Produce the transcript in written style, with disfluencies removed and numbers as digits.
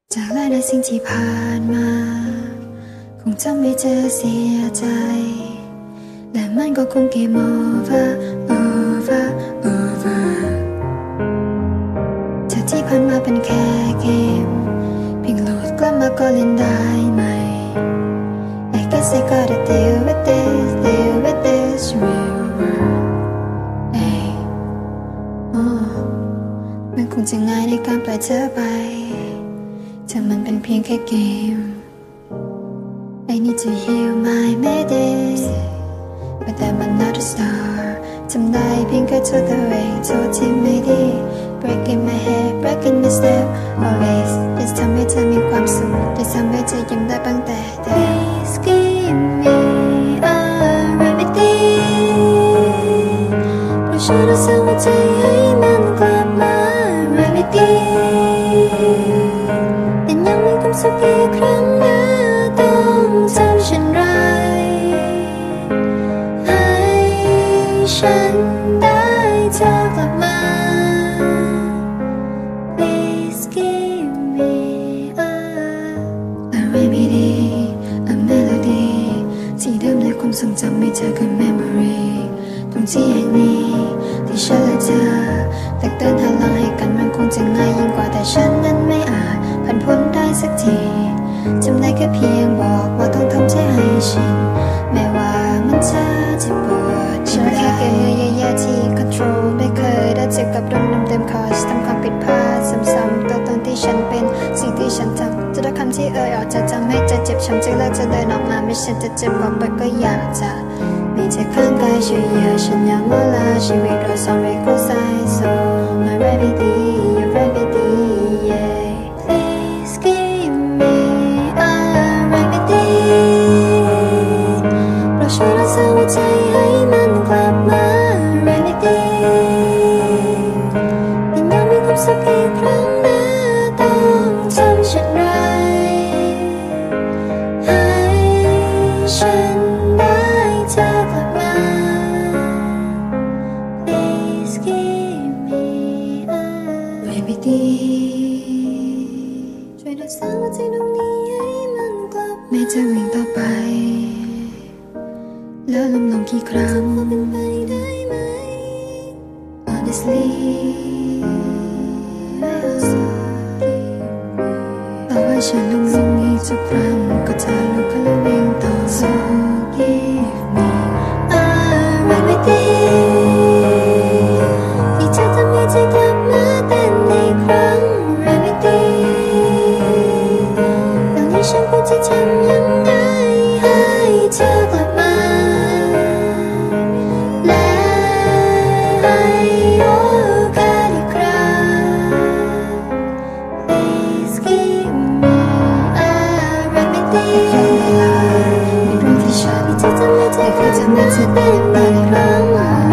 จากหลายสิ่งที่ผ่านมาคงจะไม่เจอเสียใจและมันก็คงเกม over over over จากที่ผ่านมาเป็นแค่เกมเพียงโหลดกลับมาก็เล่นได้ไหม I guess I gotta deal with this real world มันคงจะง่ายในการปล่อยเธอไปถ้ามันเป็นเพียงแค่เกม I need to heal my maydays but I'm not a star ทำได้เพียงแค่โทษตัวเองโทษที่ไม่ดี breaking my head breaking my step always จะทำให้เธอมีความสุขจะทำให้เธอยิ้มได้บ้างแต่ Please give me a remedy โปรดช่วยเราสร้างหัวใจให้มันกลับมา remedyสักกี่ครั้งนะต้องทำเช่นไรให้ฉันได้เธอกลับมา Please give me a remedy a melody ที่เดิมในความทรงจำไม่เจอกับ memory ตรงที่แห่งนี้ที่ฉันและเธอแต่เดินหันหลังให้กันมันคงจะง่ายยิ่งกว่าแต่ฉันนั้นไม่อาจผ่านพ้นได้สักทีจำได้แค่เพียงบอกว่าต้องทำใจให้ชินแม้ว่ามันจะเจ็บปวดฉันแค่เกิดเนื้อแย่ๆที่ control ไม่เคยได้เจอกับเรื่องเดิมๆ cause ทำความผิดพลาดซ้ำๆตัวตนที่ฉันเป็นสิ่งที่ฉันทำจะได้คำที่ออกจะทำให้ใจเจ็บช้ำจะเลิกจะเดินออกมาไม่ใช่จะเจ็บกว่าไปก็อยากจะมีเธอข้างกายช่วยเหลือฉันอย่างเวลาชีวิตเราสองเรื่องคู่ใจ so my remedy your remedy yeah please give me a remedy โปรดช่วยรักษาหัวใจให้มันกลับมา remedy เป็นยังมีความสุขกี่ครั้งนะต้องทำเช่นไรให้ฉันได้เธอกลับมา Please give me a remedy ช่วยรักษาหัวใจตรงนี้ให้มันกลับมาแม้จะวิ่งต่อไปแล้วล้มลงกี่ครั้งเป็นไปได้ไหม Honestly ต่อให้ฉันล้มลงอีกสักครั้งก็จะลุกขึ้นและวิ่งต่อ So give me a remedy ที่จะทำให้ใจกลับมาเต้นอีกครั้ง Remedy ตอนนี้ฉันควรจะทำยังไงให้เธอกลับมาและให้โอกาสอีกครั้ง Please give me a remedy มีเรื่องที่ฉันที่จะทำให้เธอเคยทำให้เธอเป็นอีกครั้ง